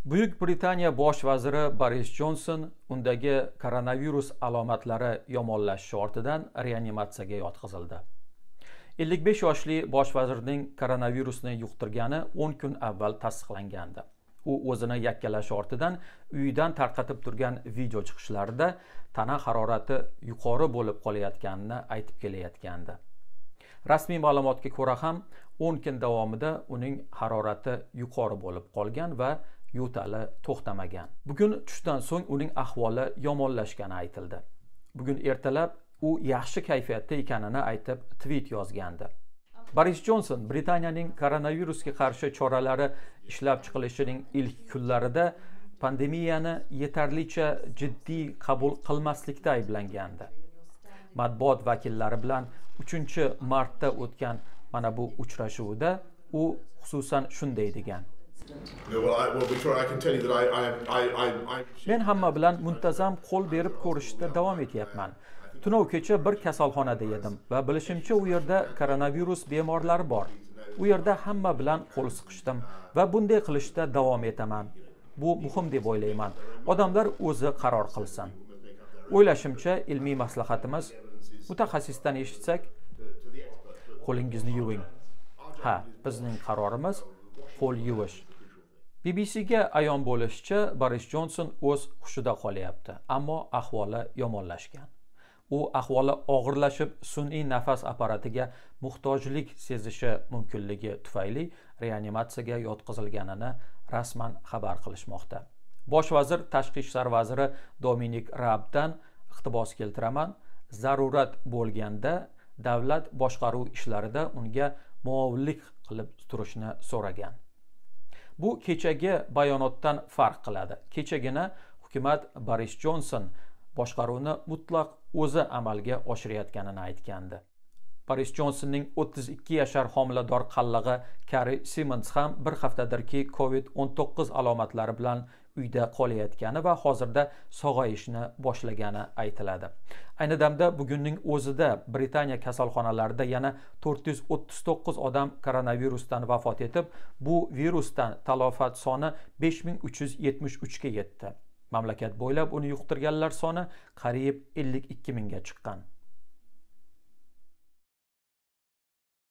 Buyuk Britaniya bosh vaziri Boris Johnson undagi koronavirus alomatlari yomonlashishi ortidan reanimatsiyaga yotqizildi. 55 yoshli bosh vazirning koronavirusni yuqtirgani 10 kun avval tasdiqlangandi. U o'zini yakkalashi ortidan uyidan tarqatib turgan video chiqishlarida tana harorati yuqori bo'lib qolayotganini aytib kelayotgandi. Rasmiy ma'lumotga ko'ra ham 10 kun davomida uning harorati yuqori bo'lib qolgan va yo'tali to'xtamagan. Bugun tushdan so'ng uning ahvoli yomonlashgani aytildi. Bugun ertalab u yaxshi kayfiyatda ekanini aytib tweet yozgandi. Boris Johnson Britaniyaning koronavirusga qarshi choralari ishlab chiqilishining ilk kunlarida pandemiyani yetarlicha jiddiy qabul qilmaslikda ayblangandi. Matbuot vakillari bilan 3-martda o'tgan mana bu uchrashuvda u xususan shunday degan: Men hamma bilan muntazam qo'l berib ko'rishda davom etyapman. Tunov kecha bir kasalxonada edim va bilishimcha u yerda koronavirus bemorlari bor. U yerda hamma bilan qo'l siqishdim va bunday qilishda davom etaman. Bu muhim deb o'ylayman. Odamlar o'zi qaror qilsin. O'ylashimcha ilmiy maslahatimiz, mutaxassisdan eshitsak, qo'lingizni yuving. Ha, bizning qarorimiz qo'l yuvish. BBCga ayon bo'lishicha, Boris Johnson o'z hushida qolyapti, ammo ahvoli yomonlashgan. U ahvoli og'irlashib, sun'iy nafas apparatiga muhtojlik sezishi mumkinligi tufayli reanimatsiyaga yotqizilganini rasman xabar qilishmoqda. Bosh vazir tashqi ishlar vaziri Dominic Raabdan iqtibos keltiraman, zarurat bo'lganda davlat boshqaruv ishlarida unga muovinlik qilib turishni so'ragan. Bu kechagi bayonotdan farq qiladi. Kechagina hukumat Boris Johnson boshqaruvni mutlaq o'zi amalga oshirayotganini aytgandi. Boris Johnsonning 32 yashar homilador qallig'i Carrie Simons ham bir haftadirki COVID-19 alomatlari bilan uyda qolayotgani va hozirda sog'ayishni boshlagani aytiladi. Ayni damda bugunning o'zida Britaniya kasalxonalarida yana 439 odam koronavirusdan vafot etib, bu virusdan talofat soni 5373 ga yetdi. Mamlakat bo'ylab uni yuqtirganlar soni qariyb 52 mingga chiqqan.